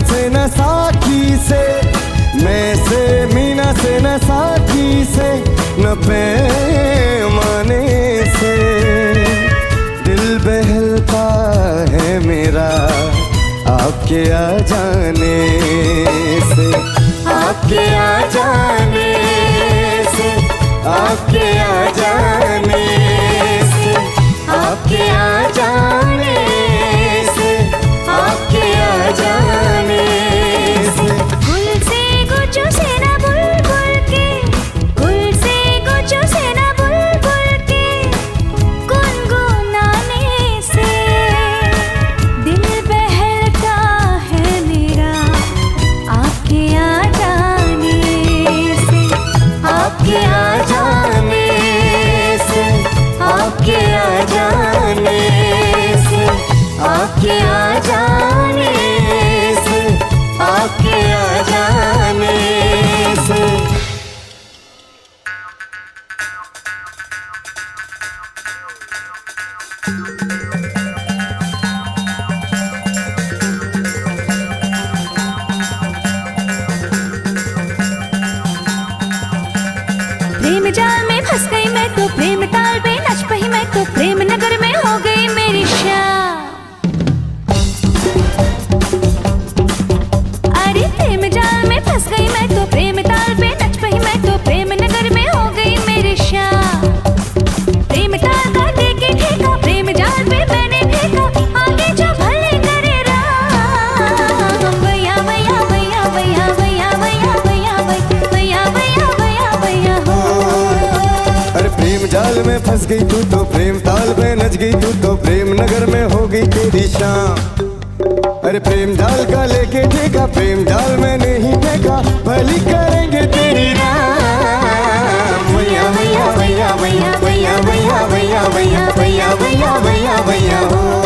से न साखी से, मैं से मीना से न साखी से, न पैमाने से। दिल बहलता है मेरा आपके आ जाने से, आपके आ जाने से, आपके आ जाने से, आपके आ जाने से, आपके आ जाने से। गुल से गुच्छों से ना बुलबुल के, गुल से गुच्छों से ना बुलबुल के गुनगुनाने से। दिल बहलता है मेरा आपके आ जाने से, आपके आ जाने से, आपके आ जाने से, आपके आ जाने से, आपके आ जाने से। प्रेम जाल में फंस गई मैं तो, प्रेम ताल पे नच पही मैं तो, प्रेम नगर में हो गई मेरी शाम। अरे प्रेम जाल में फंस गई मैं तो, प्रेम ताल पे नच पही मैं तो, प्रेम नगर में हो गई मेरी शाम। प्रेम ताल का देके ठेका, प्रेम जाल पे मैंने फेंका, आगे जो भले करे राम। भैया भैया भैया भैया भैया भैया भैया भैया भैया भैया भैया हो। अरे प्रेम जाल में फंस गई तू तो, प्रेम ताल में नच गई तू तो, प्रेम नगर में हो गई तेरी शाम। अरे प्रेम जाल का लेके ठेका, प्रेम जाल में नहीं फेंका, भली करेंगे तेरी राम। भैया भैया भैया भैया भैया भैया भैया भैया भैया भैया भैया भैया हो।